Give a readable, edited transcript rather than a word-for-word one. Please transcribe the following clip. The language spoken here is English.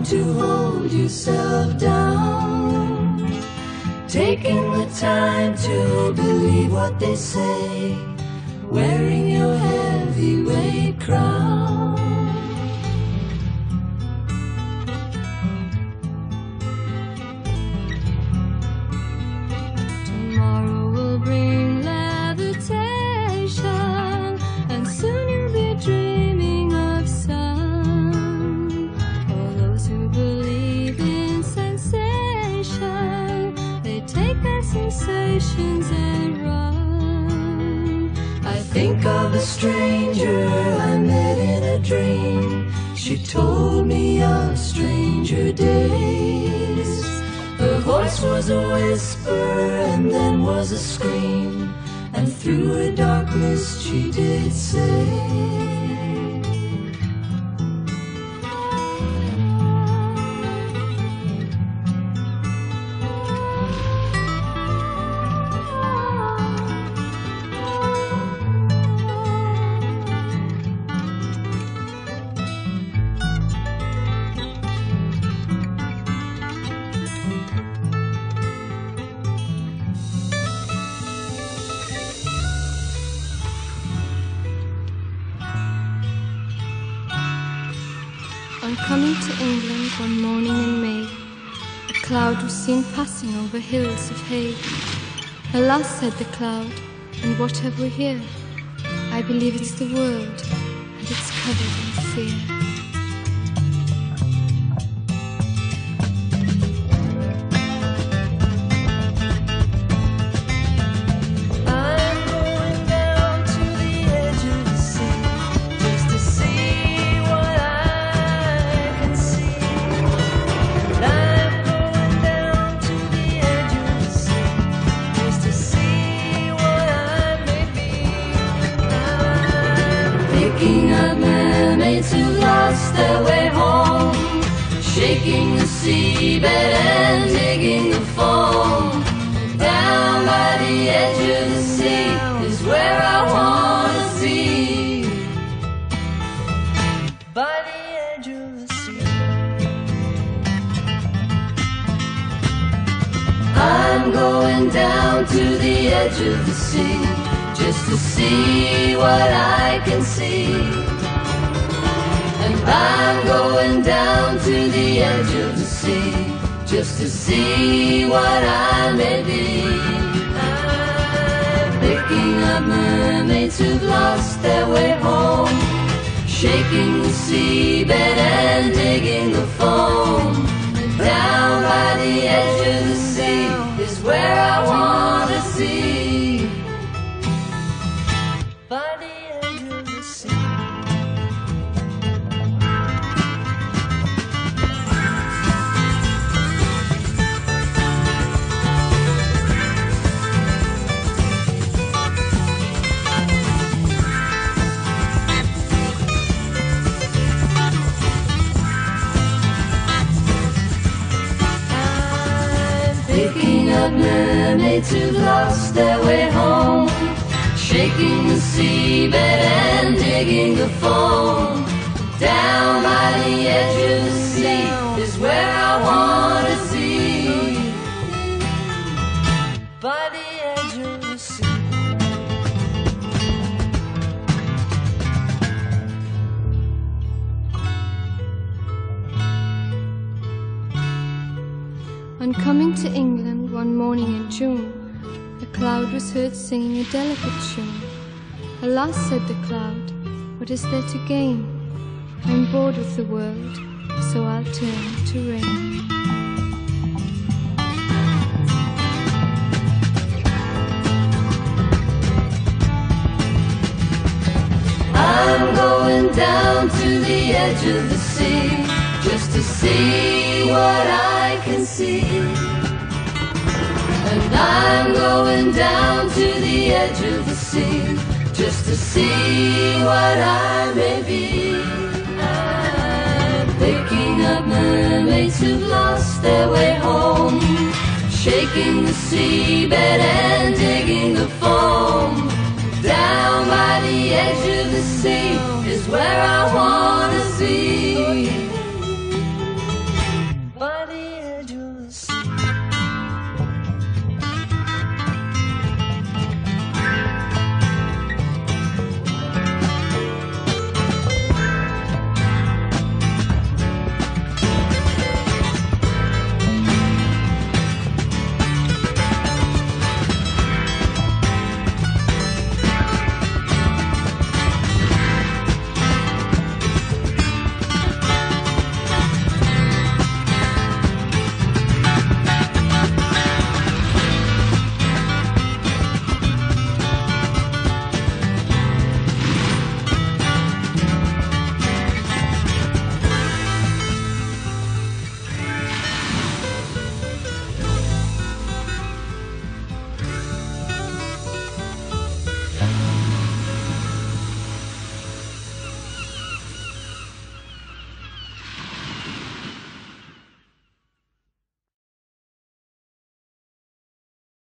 to hold yourself down, taking the time to believe what they say, wearing your heavyweight crown. Tomorrow will bring levitation, and soon you'll be dreaming of sun. For those who believe in sensation, they take their sensations and run. I think of a stranger I met in a dream. She told me of stranger days. Her voice was a whisper and then was a scream, and through her darkness she did say, On coming to England one morning in May, a cloud was seen passing over hills of hay. Alas, said the cloud, and what have we here? I believe it's the world, and it's covered in fear. Picking up mermaids who lost their way home, shaking the seabed and digging the foam. Down by the edge of the sea is where I wanna see. By the edge of the sea, I'm going down to the edge of the sea, just to see what I can see. And I'm going down to the edge of the sea, just to see what I may be. I'm picking up mermaids who've lost their way home, shaking the seabed and digging the foam. And down by the edge of the sea is where I want to see. By the edge of the sea. I'm picking up mermaids who've lost their way home, shaking the seabed and digging the foam. Down by the edge of the sea is where I want to see. By the edge of the sea. On coming to England one morning in June, a cloud was heard singing a delicate tune. Alas, said the cloud, what is there to gain? I'm bored with the world, so I'll turn to rain. I'm going down to the edge of the sea, just to see what I can see. And I'm going down to the edge of the sea, just to see what I may be. I'm picking up mermaids who've lost their way home, shaking the seabed and digging